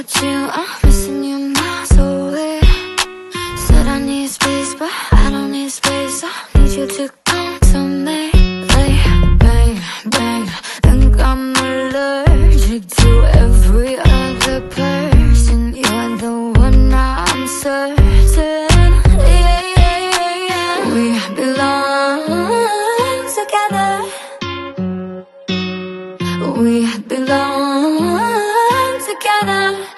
about you, I'm missing you miles away. Said I need space, but I don't need space. I need you to come to me. Like bang, bang, think I'm allergic to every other person. You're the one I'm certain. Yeah, yeah, yeah, yeah. We belong together. We belong together.